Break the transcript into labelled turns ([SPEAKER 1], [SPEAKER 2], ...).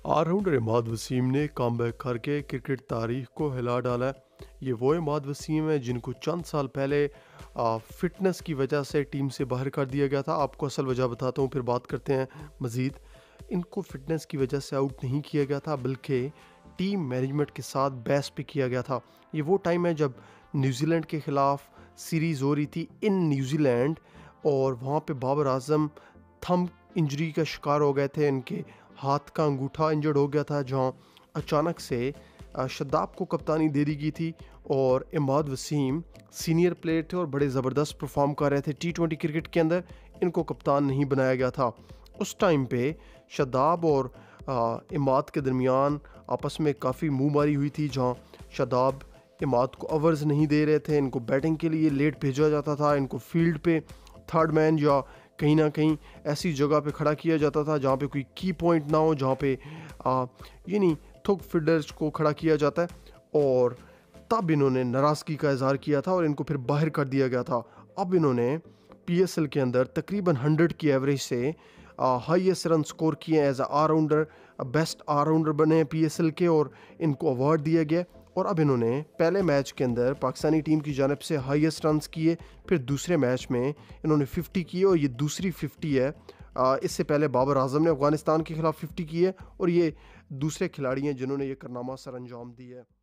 [SPEAKER 1] Allrounder Imad Wasim ने comeback करके cricket तारीख को हिला डाला है। ये वो इमाद वसीम है जिनको चंद साल पहले फिटनेस की वजह से टीम से बाहर कर दिया गया था। आपको असल वजह बताता हूँ, फिर बात करते हैं मज़ीद। इनको फिटनेस की वजह से आउट नहीं किया गया था, बल्कि टीम मैनेजमेंट के साथ बहस पे किया गया था। ये वो टाइम है जब न्यूजीलैंड के ख़िलाफ़ सीरीज़ हो रही थी इन न्यूजीलैंड, और वहाँ पे बाबर आजम थंब इंजरी का शिकार हो गए थे। इनके हाथ का अंगूठा इंजर्ड हो गया था, जहाँ अचानक से शदाब को कप्तानी दे दी गई थी। और इमाद वसीम सीनियर प्लेयर थे और बड़े ज़बरदस्त परफॉर्म कर रहे थे T20 क्रिकेट के अंदर। इनको कप्तान नहीं बनाया गया था। उस टाइम पे शदाब और इमाद के दरमियान आपस में काफ़ी मुँहमारी हुई थी, जहाँ शदाब इमाद को ओवर्स नहीं दे रहे थे। इनको बैटिंग के लिए लेट भेजा जाता था। इनको फील्ड पे थर्ड मैन या कहीं ना कहीं ऐसी जगह पे खड़ा किया जाता था जहाँ पे कोई की पॉइंट ना हो, जहाँ पे यानी थुक फील्डर्स को खड़ा किया जाता है। और तब इन्होंने नाराज़गी का इजहार किया था और इनको फिर बाहर कर दिया गया था। अब इन्होंने PSL के अंदर तकरीबन 100 की एवरेज से हाईएस्ट रन स्कोर किए as a allrounder, best allrounder बने हैं PSL के, और इनको अवार्ड दिया गया। और अब इन्होंने पहले मैच के अंदर पाकिस्तानी टीम की जानिब से हाईएस्ट रन्स किए, फिर दूसरे मैच में इन्होंने 50 किए और ये दूसरी 50 है। इससे पहले बाबर आजम ने अफगानिस्तान के खिलाफ 50 की है, और ये दूसरे खिलाड़ी हैं जिन्होंने ये कारनामा सर अंजाम दिया है।